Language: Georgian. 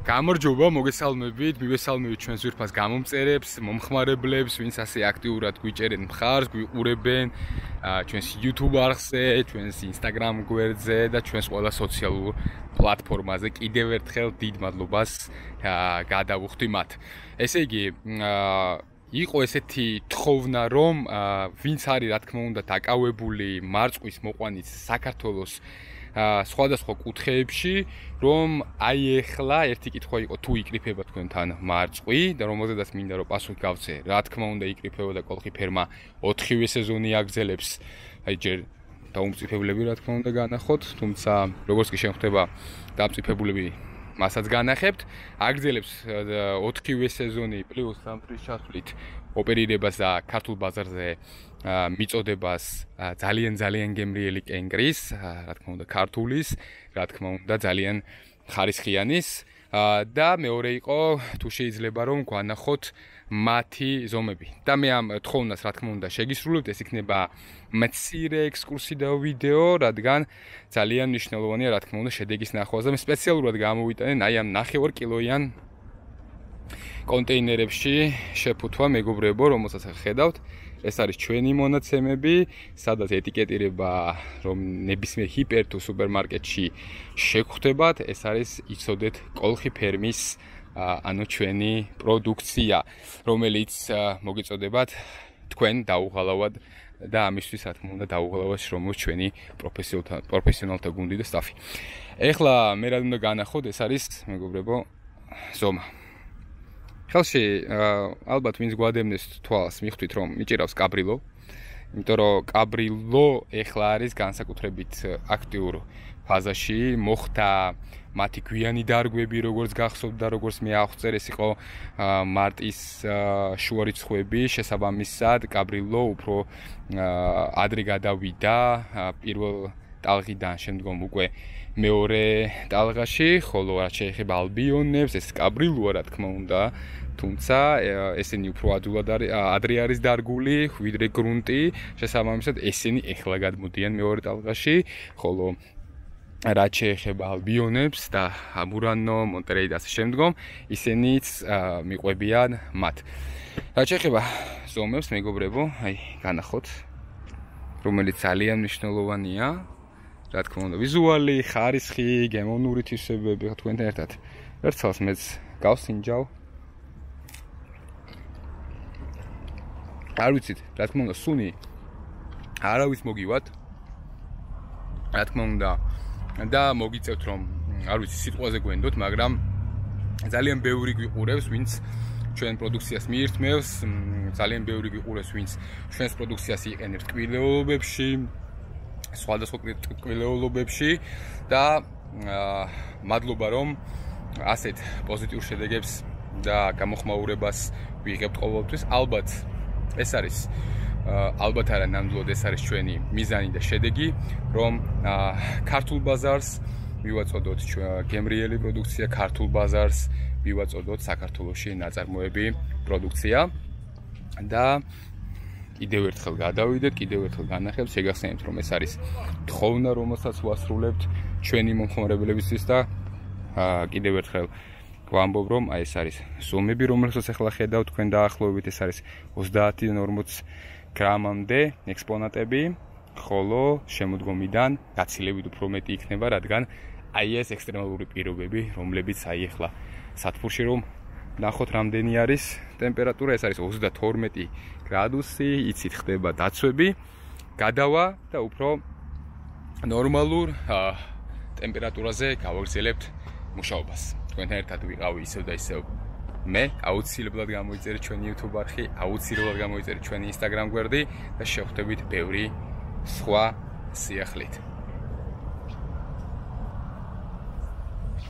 გამარჯობა, მოგესალმებით, მივესალმებით ჩვენს ვირფას გამომწერებს, მომხმარებლებს, ვინც ასე აქტიურად გვიჭერენ მხარს, გვიყურებენ ჩვენს YouTube არხზე, ჩვენს Instagram გვერდზე და ჩვენს ყველა სოციალურ პლატფორმაზე. კიდევ ერთხელ დიდ მადლობას გადავუხდი მათ. ესე იგი, იყო ესეთი თხოვნა, რომ ვინც არის, რა თქმა უნდა, დაკავებული მარწყვის მოყვანით საქართველოს სხვადასხვა კუთხეებში, რომ აი ეხლა ერთი კითხვა იყო თუ იკრიფება თქვენთან მარწყვი და რომელზედაც მინდა რომ პასუხი გავცე, რა თქმა უნდა იკრიფება და კოლხი ფერმა 4-ვე სეზონი აგრძელებს. აი ჯერ დაუმწიფებლები რა თქმა უნდა განახოთ, თუმცა როგორც კი შემხდება დამწიფებულები მასაც განახებთ, აგრძელებს 4-ვე სეზონი პლუს 3 წლის ჩასვლით ოპერირებას და ქართულ ბაზარზე მიწოდებას ძალიან გემრიელი კენკრის, რა თქმა უნდა ქართულის, რა თქმა უნდა ძალიან ხარისხიანის და მეორე იყო თუ შეიძლება რომ გვანახოთ მათი ზომები. და მე ამ თხოვნას რა თქმა უნდა შეგისრულებთ, ეს იქნება მცირე ექსკურსი და ვიდეო, რადგან ძალიან მნიშვნელოვანია რა თქმა უნდა შედეგის ნახვაზე. მე სპეციალურად გამოვიტანე აი ამ 9 კილოიან კონტეინერებში შეფუთვა მეგობრებო, რომელსაც ხედავთ. ეს არის ჩვენი მონაცემები, სადაც ეტიკეტირება, რომ ნებისმიერ ჰიპერ თუ სუპერმარკეტში შეგხვდებათ, ეს არის იცოდეთ კოლხი ფერმის ანუ ჩვენი პროდუქცია, რომელიც მოგიწოდებათ თქვენ დაუღალავად და ამისთვის რა თქმა უნდა დაუღალავად შრომობს ჩვენი პროფესიონალთა გუნდი და სტაფი. ეხლა მე რა უნდა განახოთ, ეს არის მეგობრებო ზომა. ხელში ალბათ ვინც გვადევნეს თვალს მიხვდით რომ მიჭირავს კაბრილო, იმიტომ რომ კაბრილო ეხლა არის განსაკუთრებით აქტიურ ფაზაში, მოხდა მათი გვიანი დარგვები, როგორც გახსოვთ და როგორც მე აღწერ, ეს იყო მარტის შუა რიცხვები, შესაბამისად კაბრილო უფრო ადრე გადავიდა პირველ ტალღიდან, შემდგომ უკვე მეორე ტალღაში, ხოლო რაც შეეხება ალბიონებს, ეს კაბრილოა რა თქმა უნდა, თუმცა ესენი უფრო ადრე არის დარგული, ვიდრე გრუნტი, შესაბამისად ესენი ეხლა გადმოდიან მეორე ტალღაში, ხოლო რაც შეეხება ალბიონებს და ამურანო, მონტერეი და ასე შემდგომ, ისენიც მიყვებიან მათ. რაც შეეხება ზომებს, მეგობრებო, აი განახოთ, რომელიც ძალიან მნიშვნელოვანია. რა თქმა უნდა, ვიზუალი, ხარისხი, გემოვნური თვისებები თქვენთან ერთად. ერთხელს მეც გავსინჯავ. არ ვიცით, რა თქმა უნდა, სუნი არავის მოგივათ. რა თქმა უნდა, და მოგიწევთ რომ, არ ვიცი, სიტყვაზე გვენდოთ, მაგრამ ძალიან ბევრი გვიყურებს, ვინც ჩვენ პროდუქციას მიირთმევს, ძალიან ბევრი გვიყურებს, ვინც ჩვენს პროდუქციას იყენებს ტკბილეულობებში, სხვადასხვა ტკბილეულობებში და მადლობა რომ ასეთ პოზიტიურ შედეგებს და გამოხმაურებას ვიღებთ ყოველთვის. ალბათ ეს არის ალბათ არა ნამდვილად ეს არის ჩვენი მიზანი და შედეგი, რომ ქართულ ბაზარს მივაწოდოთ გემრიელი პროდუქცია, ქართულ ბაზარს მივაწოდოთ საქართველოში ნაწარმოები პროდუქცია და კიდევ ერთხელ გადავიდეთ, კიდევ ერთხელ განახებთ, შეგახსენებთ რომ ეს არის თხოვნა, რომელსაც ვასრულებთ ჩვენი მომხმარებლებისთვის და კიდევ ერთხელ ვამბობ რომ აი ეს არის ზომები, რომელსაც ახლა ხედავთ თქვენ დაახლოებით, ეს არის 30-დან 40 გრამამდე ექსპონატები, ხოლო შემოდგომიდან გაცილებით უფრო მეტი იქნება, რადგან აი ეს ექსტრემალური პირობები, რომლებიც აი ახლა სათბურში რომ ნახოთ რამდენი არის ტემპერატურა, ეს არის 32 გრადუსი, იცით ხდება დაცვები, გადავა და უფრო ნორმალურ ტემპერატურაზე გავაგრძელებთ მუშაობას. თქვენთან ერთად ვიყავი ისევ და ისევ მე, აუცილებლად გამოიწერეთ ჩვენი YouTube არხი, აუცილებლად გამოიწერეთ ჩვენი Instagram გვერდი და შევხვდებით ბევრი სხვა სიახლით.